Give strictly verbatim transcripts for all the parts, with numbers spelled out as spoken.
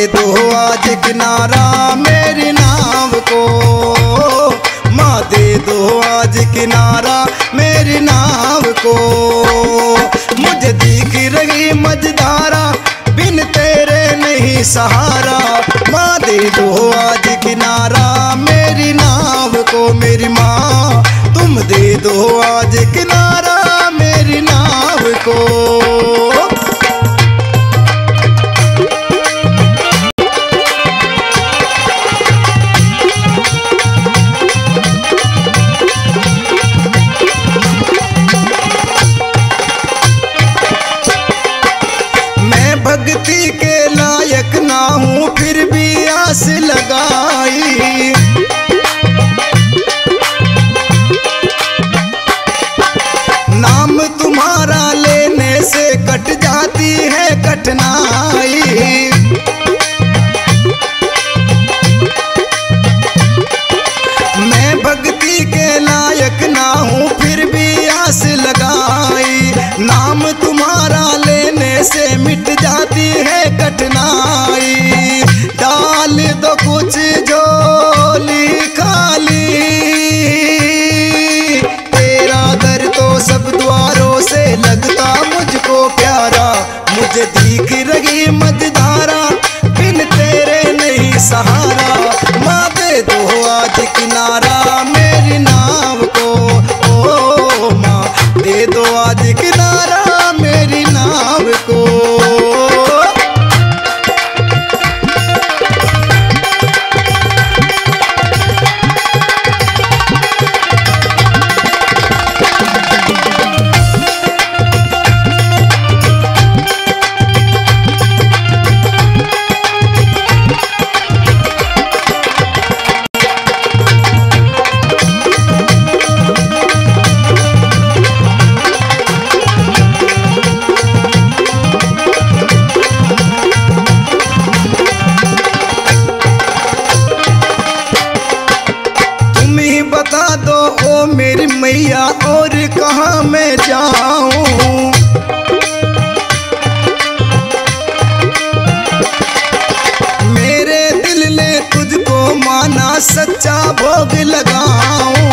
दो आज किनारा मेरी नाव को, माँ दे दो आज किनारा मेरी नाव को। मुझे दिख रही मझधारा बिन तेरे नहीं सहारा, माँ दे दो आज किनारा मेरी नाव को। मेरी माँ तुम दे दो आज किनारा मेरी नाव को। भक्ति के लायक ना हूँ फिर भी आस लगाई, नाम तुम्हारा लेने से कट जाती है कठिनाई। मैं भक्ति के लायक ना हूँ फिर भी आस लगाई, नाम तुम्हारा लेने से मिट जाती है कठिनाई। डाल दो कुछ झोली खाली, तेरा दर तो सब द्वारों से लगता मुझको प्यारा। मुझे दिख रही मझधारा बिन तेरे नहीं सहारा, माँ दे दो आज किनारा मेरी नाव को। ओ माँ दे दो आज किनारा मेरी नाव को। बता दो ओ मेरी मैया और कहाँ मैं जाऊं, मेरे दिल ने तुझको माना सच्चा भोग लगाऊं।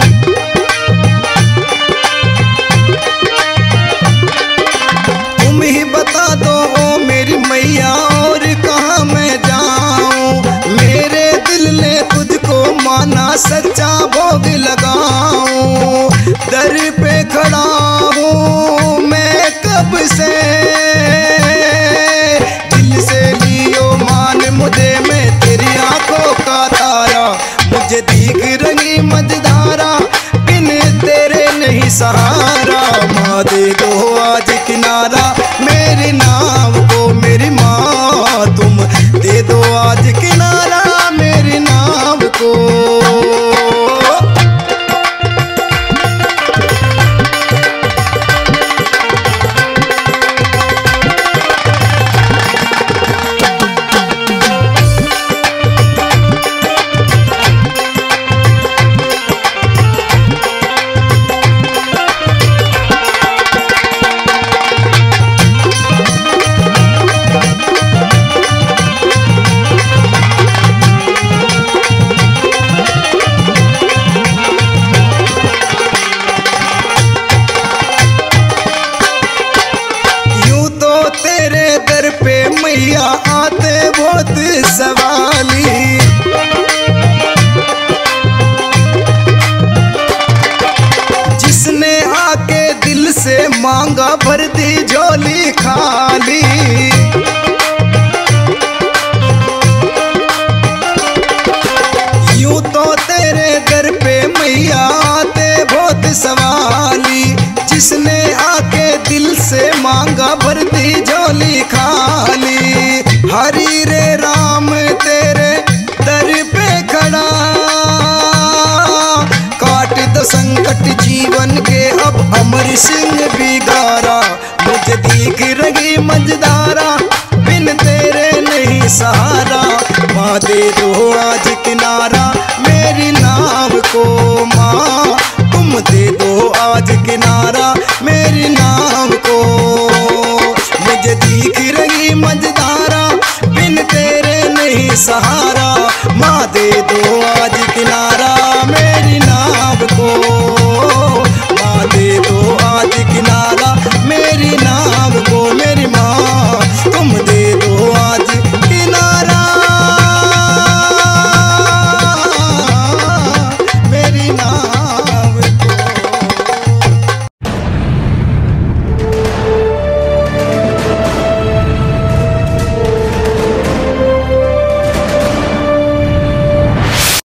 तुम ही बता दो ओ मेरी मैया और कहाँ मैं जाऊं, मेरे दिल ने तुझको माना सच्चा भोग लगाऊं। दर पे खड़ा हूँ मैं कब से, दिल से लियो मान मुझे मैं तेरी आंखों का तारा। मुझे दिख रही मझधारा बिन तेरे नहीं सहारा, माँ दे दो आज किनारा मेरी नाव को। मेरी माँ तुम दे दो आज किनारा मेरी नाव को। मैया आते बहुत सवाली, जिसने आके दिल से मांगा भर दी झोली खाली। यूं तो तेरे दर पे मैया आते बहुत सवाली, जिसने आके दिल से मांगा भर दी झोली खाली। हरी रे राम तेरे दर पे खड़ा, काट दो संकट जीवन के अब अमर सिंह बिगारा। मुझे दिख रही मझधारा बिन तेरे नहीं सहारा, माँ दे दो आज किनारा मेरी नाव को। माँ तुम दे दो आज किनारा मेरी नाव को। मुझे दिख रही मझधारा बिन तेरे सहारा। माँ दे दो आज